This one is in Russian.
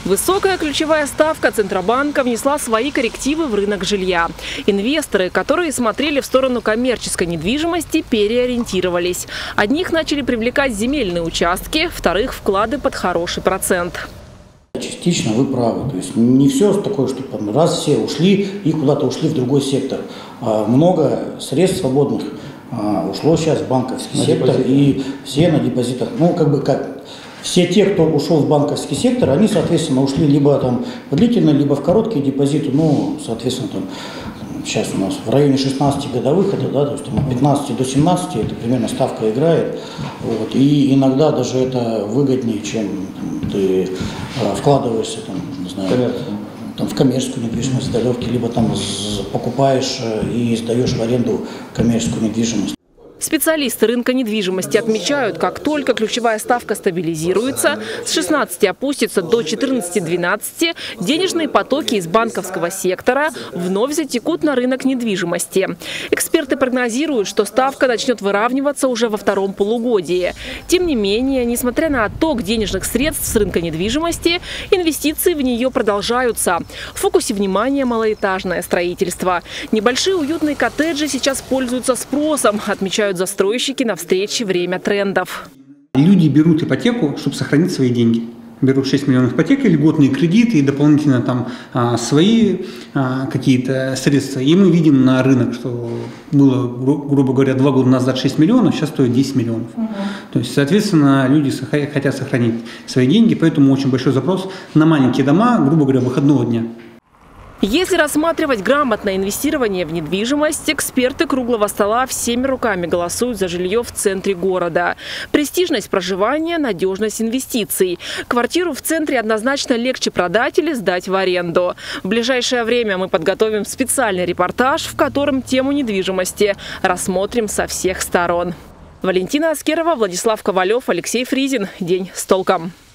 Высокая ключевая ставка Центробанка внесла свои коррективы в рынок жилья. Инвесторы, которые смотрели в сторону коммерческой недвижимости, переориентировались. Одних начали привлекать земельные участки, вторых – вклады под хороший процент. Частично вы правы. То есть не все такое, что раз все ушли и куда-то ушли в другой сектор. Много средств свободных ушло сейчас в банковский сектор и все на депозитах. Все те, кто ушел в банковский сектор, они, соответственно, ушли либо там в длительные, либо в короткие депозиты. Соответственно, сейчас у нас в районе 16 годовых, то есть от 15 до 17 это примерно ставка играет. И иногда даже это выгоднее, чем ты вкладываешься в коммерческую недвижимость, сдалевки, либо покупаешь и сдаешь в аренду коммерческую недвижимость. Специалисты рынка недвижимости отмечают, как только ключевая ставка стабилизируется, с 16 опустится до 14-12, денежные потоки из банковского сектора вновь затекут на рынок недвижимости. Эксперты прогнозируют, что ставка начнет выравниваться уже во втором полугодии. Тем не менее, несмотря на отток денежных средств с рынка недвижимости, инвестиции в нее продолжаются. В фокусе внимания малоэтажное строительство. Небольшие уютные коттеджи сейчас пользуются спросом, отмечают застройщики на встрече «Время трендов». Люди берут ипотеку, чтобы сохранить свои деньги. Берут 6 миллионов ипотеки, льготные кредиты и дополнительно свои какие-то средства. И мы видим на рынок, что было, грубо говоря, 2 года назад 6 миллионов, сейчас стоит 10 миллионов. То есть, соответственно, люди хотят сохранить свои деньги, поэтому очень большой запрос на маленькие дома, грубо говоря, выходного дня. Если рассматривать грамотное инвестирование в недвижимость, эксперты круглого стола всеми руками голосуют за жилье в центре города. Престижность проживания, надежность инвестиций. Квартиру в центре однозначно легче продать или сдать в аренду. В ближайшее время мы подготовим специальный репортаж, в котором тему недвижимости рассмотрим со всех сторон. Валентина Аскерова, Владислав Ковалев, Алексей Фризин. День с толком.